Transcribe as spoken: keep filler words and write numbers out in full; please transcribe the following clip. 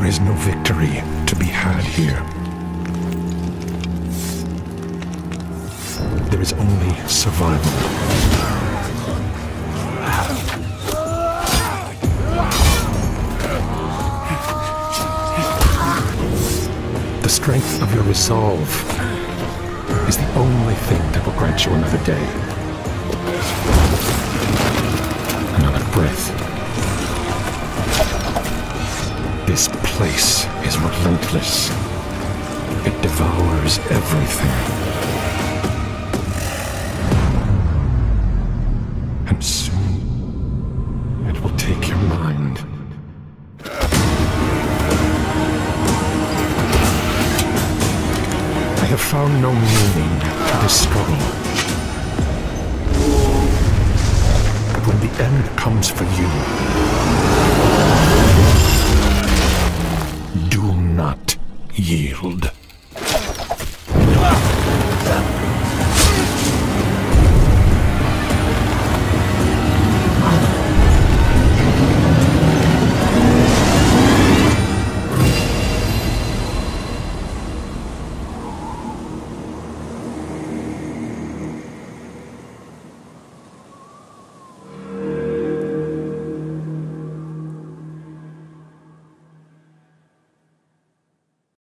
There is no victory to be had here. There is only survival. The strength of your resolve is the only thing that will grant you another day. Another breath. This place is relentless. It devours everything. And soon, it will take your mind. I have found no meaning to this struggle. But when the end comes for you, do not yield.